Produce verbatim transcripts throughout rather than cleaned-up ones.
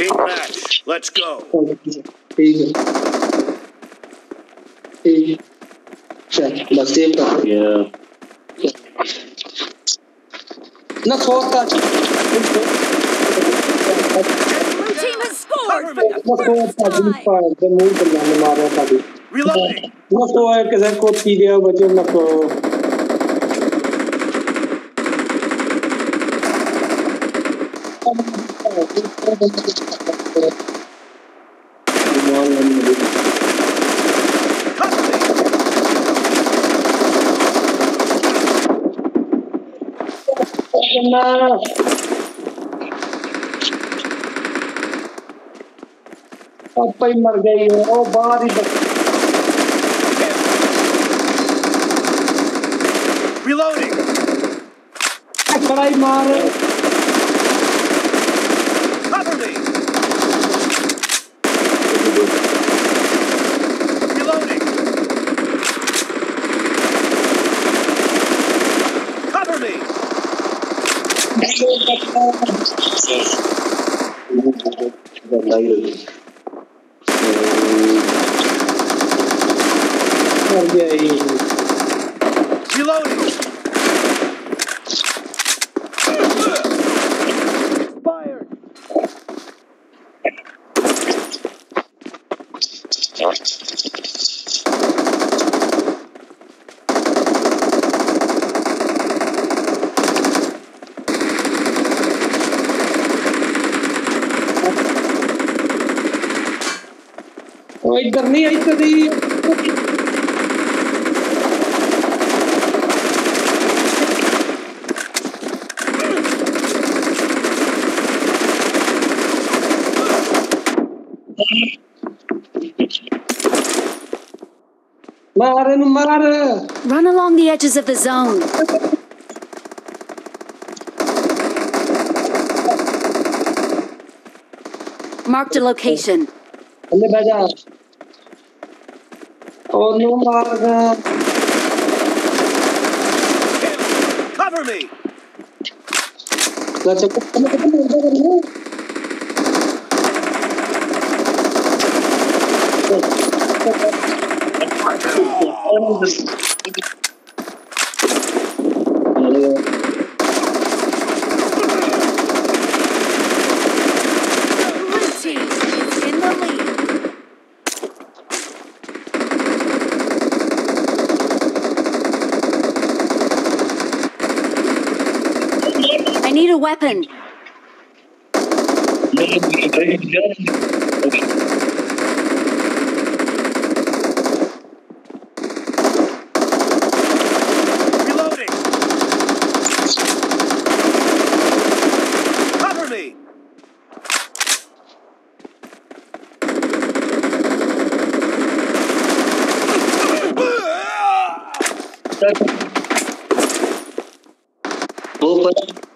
Team match. Let's go. Yeah. No fourth. Blue team has scored for the No first fourth. time. The move to the Mara Kadi. Reloading. No fourth. Because I could see the budget. No fourth. Apa ही मर गई है ओ बाहर ही Reloading. खड़ा ही मार Cover me. Reloading. Cover me. मर गई Reloading. ओ इधर नहीं इधर नहीं मार मार Run along the edges of the zone. Marked a location. ले बजा ओ नो मार Cover me. अच्छा कितने कितने उधर है Blue team is in the lead. I need a weapon. Reloading. Cover me. Open.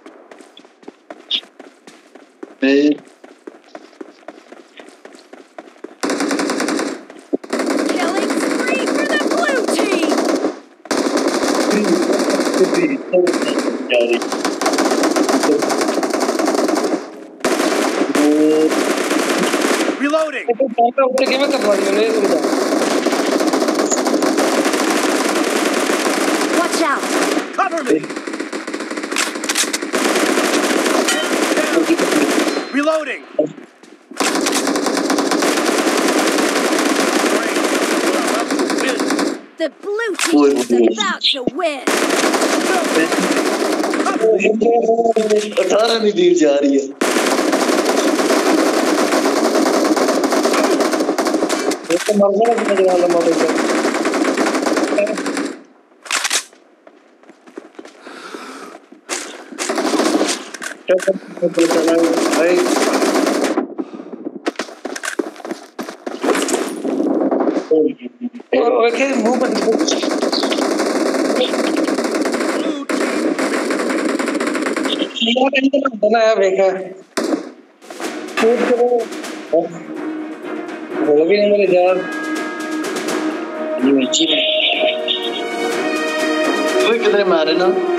Hey. Killing spree for the blue team. Reloading. ऊपर के मैं करवा दिया नहीं समझा Watch out. Cover me. Reloading. The blue team is about to win. अठारह नहीं दी जा रही है तो मरने लग गया वाला मॉडल का भाई ओके मुंह पर ये अंदर बनाया बेका कूद करो बोल भी नहीं मेरे यार कोई किधर मारे ना